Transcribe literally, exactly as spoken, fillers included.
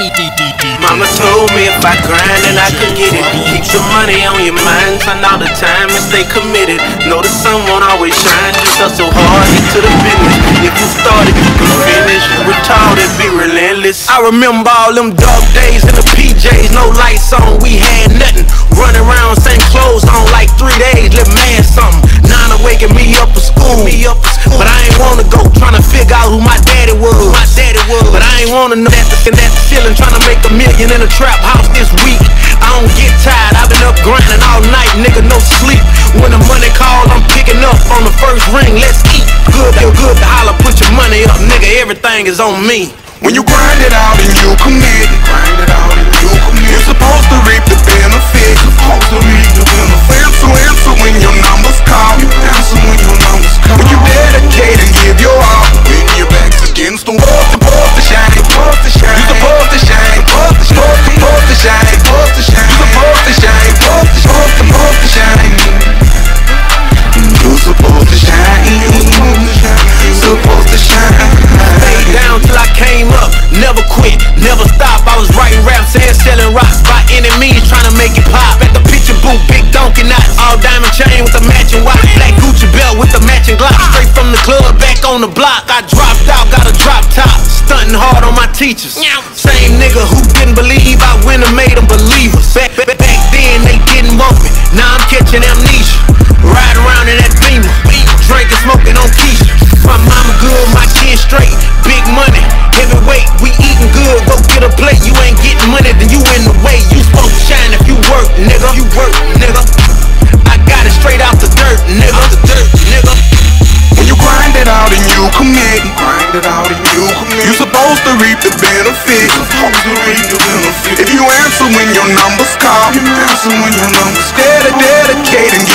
Mama told me if I grind then I could get it. Keep the money on your mind, spend all the time and stay committed. Know the sun won't always shine, just hustle hard, get to the business. If you started, you can finish. Retarded, be relentless. I remember all them dark days in the P Js, no lights on, we had nothing. Running around, same clothes on like three days, live mad something. Nana waking me up for school, me up for school. But I ain't wanna go, tryna figure out who my daddy was. My daddy was. But I ain't wanna know that the, that the ceiling, tryna make a million in a trap house this week. I don't get tired, I've been up grinding all night, nigga, no sleep. When the money calls, I'm picking up on the first ring, let's eat. Good, feel good to holler, put your money up, nigga, everything is on me. When you grind it out and you commit, grind it out and you commit, you're supposed to reap the benefit. Supposed to reap the benefit. Answer, answer when your numbers call. You answer when your numbers call. When you dedicate and give your all, when your back's against the wall, supposed to shine, supposed to shine. You supposed to shine, supposed to shine, supposed to shine, supposed to shine. You supposed to shine, supposed to shine, supposed to shine. You supposed to shine, supposed to shine. Stayed down till I came up, never quit, never stop. I was writing raps and selling rocks by any means, trying to make it pop. At the picture booth, big donkey knots, all diamond chain with the matching watch, black Gucci belt with the matching Glock. Straight from the club, back on the block. I dropped out, got a drop top, stunting hard on my teachers. Same nigga who didn't believe I went and made them believers. Back, back, back then they didn't want me, now I'm catching amnesia. Ride around in that Beamer, drinking, smoking on Keisha. My mama good, my kids straight, big money, heavyweight, we eating good. Go get a plate, you ain't getting money, then you in the way. You supposed to shine if you work, nigga. You work, nigga. I got it straight out the dirt, nigga. Out the dirt, nigga. When you grind it out and you commit, grind it out and you commit, you're supposed to reap the benefit. Supposed to reap the benefit. If you answer when your numbers call, you answer when your numbers call. Dedicate and